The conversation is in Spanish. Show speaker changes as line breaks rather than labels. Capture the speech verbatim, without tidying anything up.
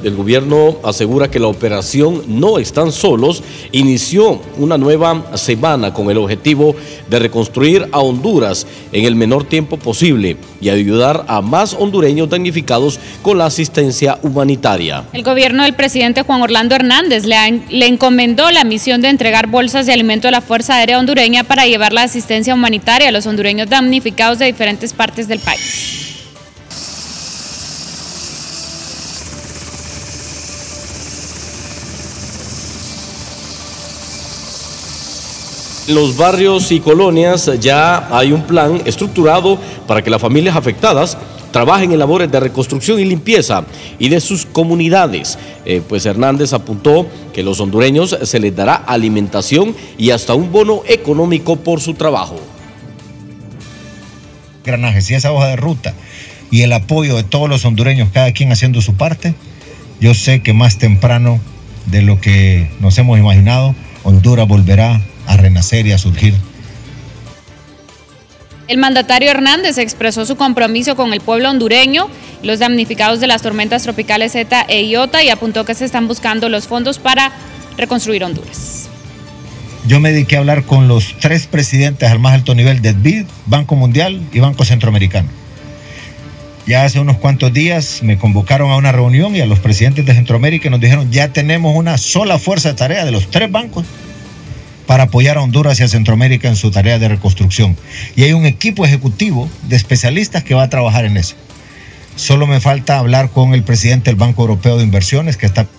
El gobierno asegura que la operación No Están Solos inició una nueva semana con el objetivo de reconstruir a Honduras en el menor tiempo posible y ayudar a más hondureños damnificados con la asistencia humanitaria.
El gobierno del presidente Juan Orlando Hernández le, le encomendó la misión de entregar bolsas de alimento a la Fuerza Aérea Hondureña para llevar la asistencia humanitaria a los hondureños damnificados de diferentes partes del país.
En los barrios y colonias ya hay un plan estructurado para que las familias afectadas trabajen en labores de reconstrucción y limpieza y de sus comunidades. Eh, pues Hernández apuntó que a los hondureños se les dará alimentación y hasta un bono económico por su trabajo.
Granajes y esa hoja de ruta y el apoyo de todos los hondureños, cada quien haciendo su parte, yo sé que más temprano de lo que nos hemos imaginado, Honduras volverá a renacer y a surgir.
El mandatario Hernández expresó su compromiso con el pueblo hondureño y los damnificados de las tormentas tropicales Zeta e Iota y apuntó que se están buscando los fondos para reconstruir Honduras.
Yo me dediqué a hablar con los tres presidentes al más alto nivel del B I D, Banco Mundial y Banco Centroamericano. Ya hace unos cuantos días me convocaron a una reunión y a los presidentes de Centroamérica nos dijeron ya tenemos una sola fuerza de tarea de los tres bancos para apoyar a Honduras y a Centroamérica en su tarea de reconstrucción. Y hay un equipo ejecutivo de especialistas que va a trabajar en eso. Solo me falta hablar con el presidente del Banco Europeo de Inversiones, que está